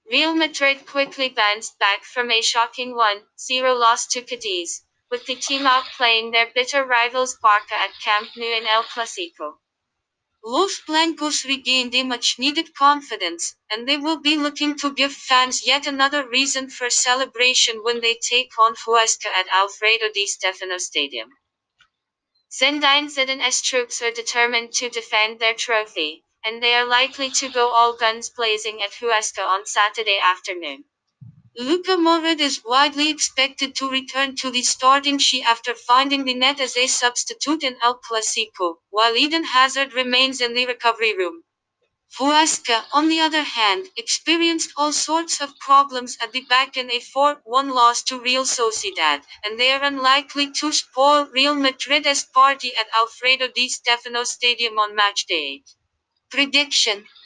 Real Madrid quickly bounced back from a shocking 1-0 loss to Cadiz, with the team outplaying their bitter rivals Barca at Camp Nou in El Clasico. Los Blancos regained a much-needed confidence, and they will be looking to give fans yet another reason for celebration when they take on Huesca at Alfredo Di Stefano Stadium. Zinedine Zidane's troops are determined to defend their trophy, and they are likely to go all guns blazing at Huesca on Saturday afternoon. Luka Modric is widely expected to return to the starting sheet after finding the net as a substitute in El Clasico, while Eden Hazard remains in the recovery room. Huesca, on the other hand, experienced all sorts of problems at the back in a 4-1 loss to Real Sociedad, and they are unlikely to spoil Real Madrid's party at Alfredo Di Stefano Stadium on match day. Prediction: